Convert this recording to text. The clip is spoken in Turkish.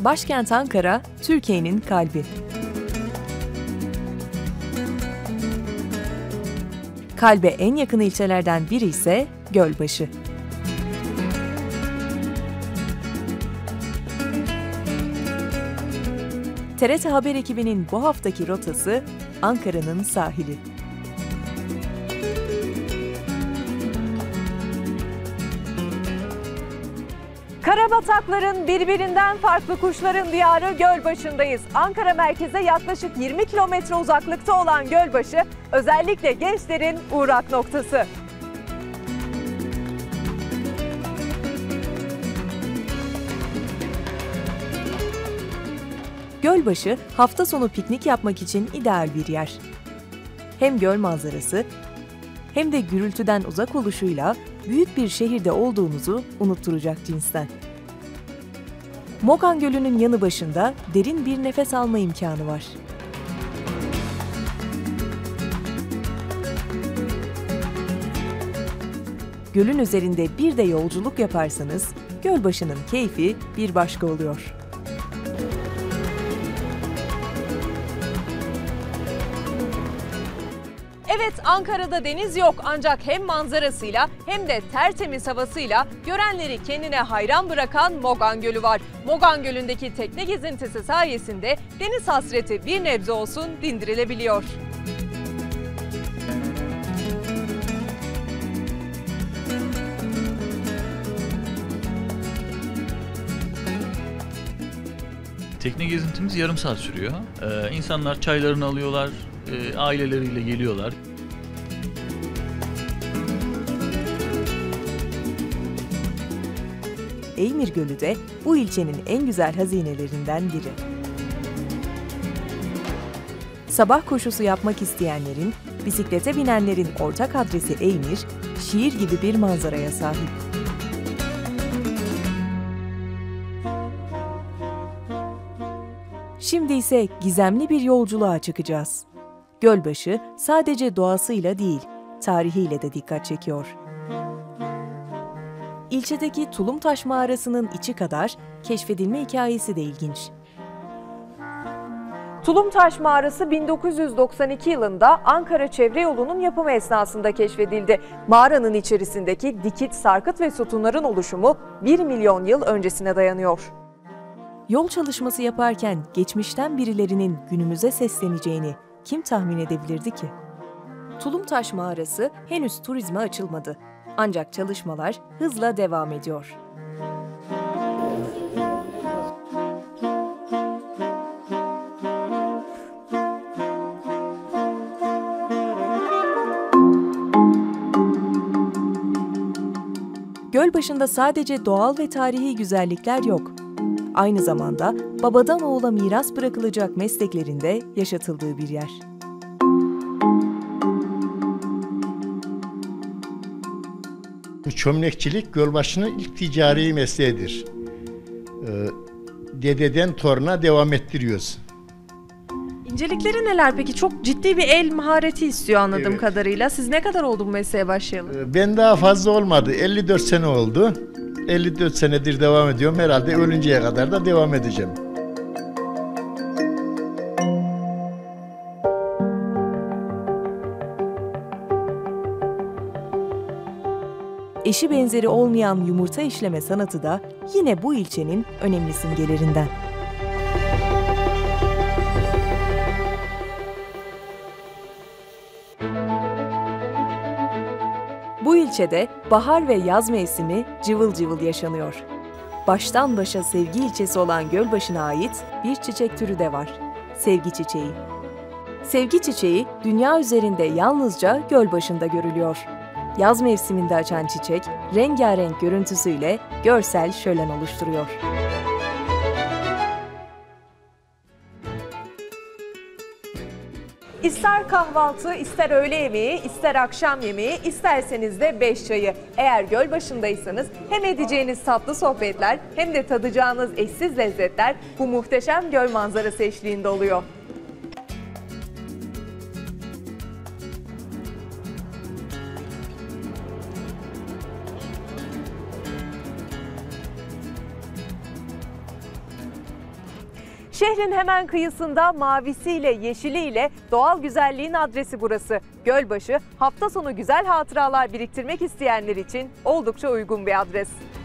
Başkent Ankara, Türkiye'nin kalbi. Kalbe en yakın ilçelerden biri ise Gölbaşı. TRT Haber ekibinin bu haftaki rotası Ankara'nın sahili. Karabatakların birbirinden farklı kuşların diyarı Gölbaşı'ndayız. Ankara merkeze yaklaşık 20 kilometre uzaklıkta olan Gölbaşı, özellikle gençlerin uğrak noktası. Gölbaşı, hafta sonu piknik yapmak için ideal bir yer. Hem göl manzarası hem de gürültüden uzak oluşuyla büyük bir şehirde olduğunuzu unutturacak cinsten. Mogan Gölü'nün yanı başında derin bir nefes alma imkanı var. Gölün üzerinde bir de yolculuk yaparsanız Gölbaşı'nın keyfi bir başka oluyor. Evet, Ankara'da deniz yok ancak hem manzarasıyla hem de tertemiz havasıyla görenleri kendine hayran bırakan Mogan Gölü var. Mogan Gölü'ndeki tekne gezintisi sayesinde deniz hasreti bir nebze olsun dindirilebiliyor. Tekne gezintimiz yarım saat sürüyor. İnsanlar çaylarını alıyorlar, aileleriyle geliyorlar. Eymir Gölü de bu ilçenin en güzel hazinelerinden biri. Sabah koşusu yapmak isteyenlerin, bisiklete binenlerin ortak adresi Eymir, şiir gibi bir manzaraya sahip. Şimdi ise gizemli bir yolculuğa çıkacağız. Gölbaşı sadece doğasıyla değil, tarihiyle de dikkat çekiyor. İlçedeki Tulumtaş Mağarası'nın içi kadar keşfedilme hikayesi de ilginç. Tulumtaş Mağarası 1992 yılında Ankara Çevre Yolu'nun yapımı esnasında keşfedildi. Mağaranın içerisindeki dikit, sarkıt ve sütunların oluşumu 1 milyon yıl öncesine dayanıyor. Yol çalışması yaparken geçmişten birilerinin günümüze sesleneceğini kim tahmin edebilirdi ki? Tulumtaş Mağarası henüz turizme açılmadı. Ancak çalışmalar hızla devam ediyor. Gölbaşı'nda sadece doğal ve tarihi güzellikler yok. Aynı zamanda babadan oğula miras bırakılacak mesleklerin de yaşatıldığı bir yer. Çömlekçilik Gölbaşı'nın ilk ticari mesleğidir. Dededen toruna devam ettiriyoruz. İncelikleri neler peki? Çok ciddi bir el mahareti istiyor anladığım Evet. kadarıyla. Siz ne kadar oldu bu mesleğe başlayalı? Ben daha fazla olmadı. 54 sene oldu. 54 senedir devam ediyorum. Herhalde ölünceye kadar da devam edeceğim. Eşi benzeri olmayan yumurta işleme sanatı da yine bu ilçenin önemli simgelerinden. Bu ilçede bahar ve yaz mevsimi cıvıl cıvıl yaşanıyor. Baştan başa sevgi ilçesi olan Gölbaşı'na ait bir çiçek türü de var. Sevgi çiçeği. Sevgi çiçeği dünya üzerinde yalnızca Gölbaşı'nda görülüyor. Yaz mevsiminde açan çiçek, rengarenk görüntüsüyle görsel şölen oluşturuyor. İster kahvaltı, ister öğle yemeği, ister akşam yemeği, isterseniz de 5 çayı. Eğer Gölbaşı'ndaysanız hem edeceğiniz tatlı sohbetler hem de tadacağınız eşsiz lezzetler bu muhteşem göl manzarası eşliğinde oluyor. Şehrin hemen kıyısında mavisiyle, yeşiliyle doğal güzelliğin adresi burası. Gölbaşı hafta sonu güzel hatıralar biriktirmek isteyenler için oldukça uygun bir adres.